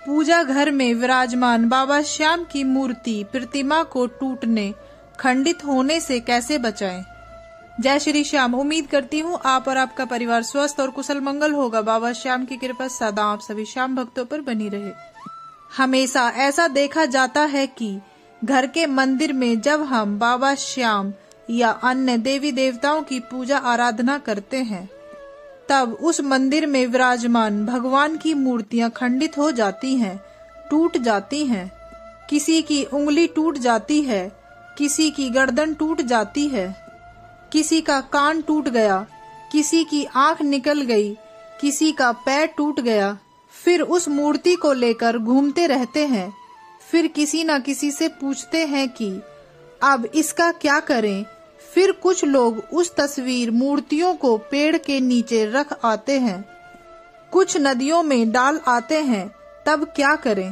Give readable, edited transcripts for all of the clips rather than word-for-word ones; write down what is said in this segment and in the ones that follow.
पूजा घर में विराजमान बाबा श्याम की मूर्ति प्रतिमा को टूटने, खंडित होने से कैसे बचाएं? जय श्री श्याम। उम्मीद करती हूँ आप और आपका परिवार स्वस्थ और कुशल मंगल होगा। बाबा श्याम की कृपा सदा आप सभी श्याम भक्तों पर बनी रहे। हमेशा ऐसा देखा जाता है कि घर के मंदिर में जब हम बाबा श्याम या अन्य देवी देवताओं की पूजा आराधना करते हैं, तब उस मंदिर में विराजमान भगवान की मूर्तियां खंडित हो जाती हैं, टूट जाती हैं। किसी की उंगली टूट जाती है, किसी की गर्दन टूट जाती है, किसी का कान टूट गया, किसी की आंख निकल गई, किसी का पैर टूट गया। फिर उस मूर्ति को लेकर घूमते रहते हैं। फिर किसी न किसी से पूछते हैं कि अब इसका क्या करें। फिर कुछ लोग उस तस्वीर मूर्तियों को पेड़ के नीचे रख आते हैं, कुछ नदियों में डाल आते हैं। तब क्या करें?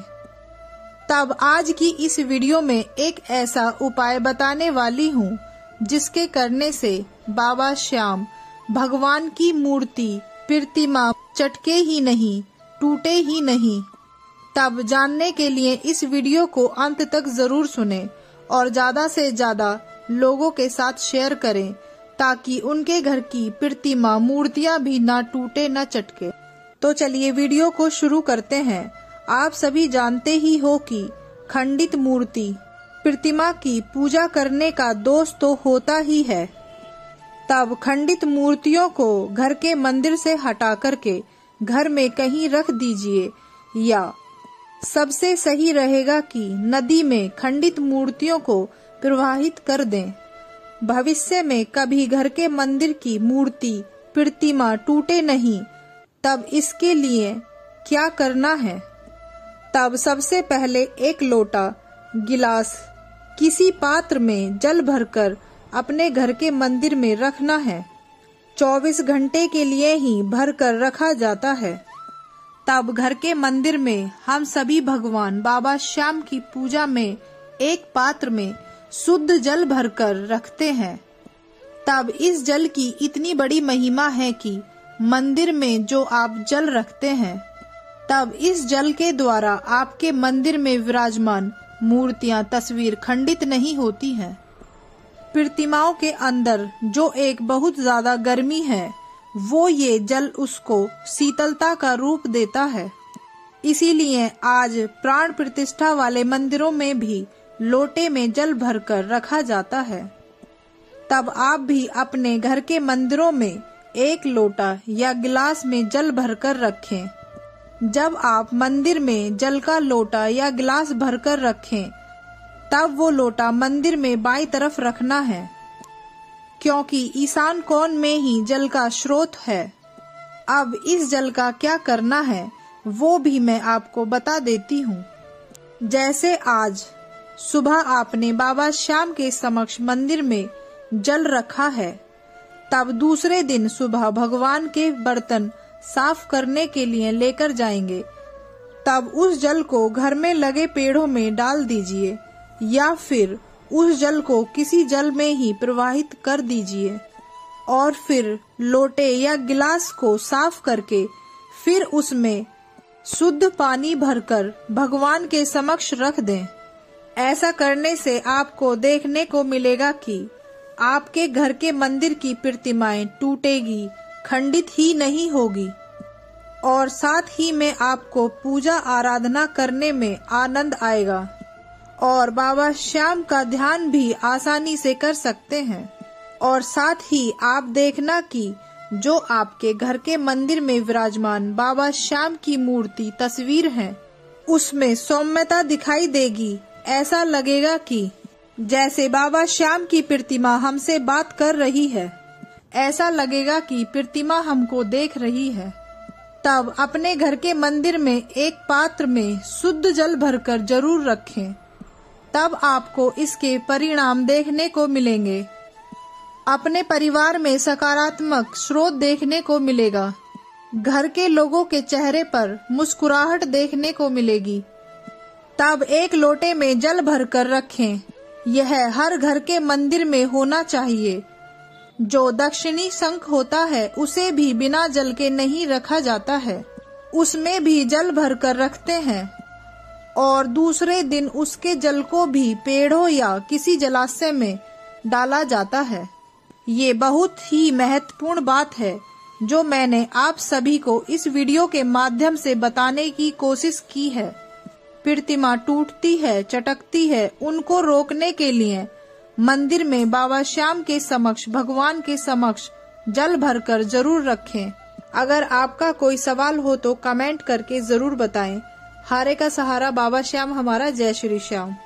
तब आज की इस वीडियो में एक ऐसा उपाय बताने वाली हूँ जिसके करने से बाबा श्याम भगवान की मूर्ति प्रतिमा चटके ही नहीं, टूटे ही नहीं। तब जानने के लिए इस वीडियो को अंत तक जरूर सुनें और ज्यादा से ज्यादा लोगों के साथ शेयर करें ताकि उनके घर की प्रतिमा मूर्तियां भी ना टूटे ना चटके। तो चलिए वीडियो को शुरू करते हैं। आप सभी जानते ही हो कि खंडित मूर्ति प्रतिमा की पूजा करने का दोष तो होता ही है। तब खंडित मूर्तियों को घर के मंदिर से हटा करके घर में कहीं रख दीजिए, या सबसे सही रहेगा कि नदी में खंडित मूर्तियों को प्रवाहित कर दें। भविष्य में कभी घर के मंदिर की मूर्ति प्रतिमा टूटे नहीं। तब इसके लिए क्या करना है? तब सबसे पहले एक लोटा, गिलास, किसी पात्र में जल भरकर अपने घर के मंदिर में रखना है। 24 घंटे के लिए ही भरकर रखा जाता है। तब घर के मंदिर में हम सभी भगवान बाबा श्याम की पूजा में एक पात्र में शुद्ध जल भरकर रखते हैं। तब इस जल की इतनी बड़ी महिमा है कि मंदिर में जो आप जल रखते हैं, तब इस जल के द्वारा आपके मंदिर में विराजमान मूर्तियां, तस्वीर खंडित नहीं होती हैं। प्रतिमाओं के अंदर जो एक बहुत ज्यादा गर्मी है, वो ये जल उसको शीतलता का रूप देता है। इसीलिए आज प्राण प्रतिष्ठा वाले मंदिरों में भी लोटे में जल भरकर रखा जाता है। तब आप भी अपने घर के मंदिरों में एक लोटा या गिलास में जल भरकर रखें। जब आप मंदिर में जल का लोटा या गिलास भरकर रखें, तब वो लोटा मंदिर में बाईं तरफ रखना है, क्योंकि ईशान कोण में ही जल का स्रोत है। अब इस जल का क्या करना है वो भी मैं आपको बता देती हूँ। जैसे आज सुबह आपने बाबा श्याम के समक्ष मंदिर में जल रखा है, तब दूसरे दिन सुबह भगवान के बर्तन साफ करने के लिए लेकर जाएंगे। तब उस जल को घर में लगे पेड़ों में डाल दीजिए, या फिर उस जल को किसी जल में ही प्रवाहित कर दीजिए और फिर लोटे या गिलास को साफ करके फिर उसमें शुद्ध पानी भरकर भगवान के समक्ष रख दें। ऐसा करने से आपको देखने को मिलेगा कि आपके घर के मंदिर की प्रतिमाएं टूटेगी, खंडित ही नहीं होगी, और साथ ही में आपको पूजा आराधना करने में आनंद आएगा और बाबा श्याम का ध्यान भी आसानी से कर सकते हैं। और साथ ही आप देखना कि जो आपके घर के मंदिर में विराजमान बाबा श्याम की मूर्ति, तस्वीर है, उसमें सौम्यता दिखाई देगी। ऐसा लगेगा कि जैसे बाबा श्याम की प्रतिमा हमसे बात कर रही है, ऐसा लगेगा कि प्रतिमा हमको देख रही है। तब अपने घर के मंदिर में एक पात्र में शुद्ध जल भरकर जरूर रखें। तब आपको इसके परिणाम देखने को मिलेंगे। अपने परिवार में सकारात्मक स्रोत देखने को मिलेगा। घर के लोगों के चेहरे पर मुस्कुराहट देखने को मिलेगी। तब एक लोटे में जल भरकर रखें। यह हर घर के मंदिर में होना चाहिए। जो दक्षिणी शंख होता है उसे भी बिना जल के नहीं रखा जाता है, उसमें भी जल भरकर रखते हैं। और दूसरे दिन उसके जल को भी पेड़ों या किसी जलाशय में डाला जाता है। ये बहुत ही महत्वपूर्ण बात है जो मैंने आप सभी को इस वीडियो के माध्यम से बताने की कोशिश की है। प्रतिमा टूटती है, चटकती है, उनको रोकने के लिए मंदिर में बाबा श्याम के समक्ष, भगवान के समक्ष जल भरकर जरूर रखें। अगर आपका कोई सवाल हो तो कमेंट करके जरूर बताएं। हारे का सहारा बाबा श्याम हमारा। जय श्री श्याम।